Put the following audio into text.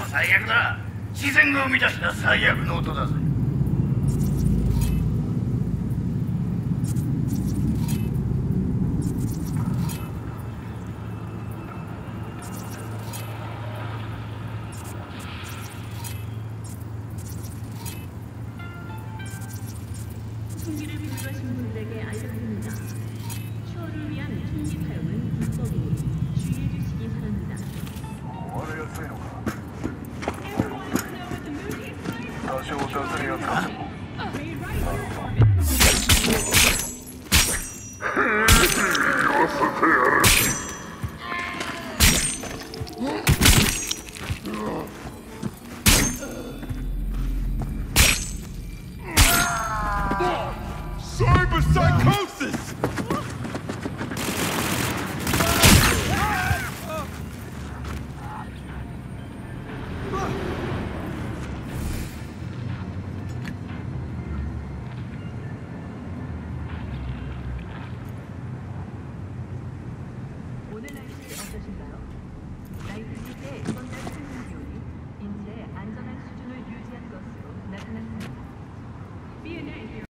最悪だ。自然が生み出した最悪の音だぜ。 총기를 구입하신 분들에게 알려드립니다. 추월을 위한 총기 사용은 불법이니 주의해 주시기 바랍니다. 多少雑に扱っても言わせてやる。 Cyber psychosis! 오늘 날씨 어떠신가요? 나이트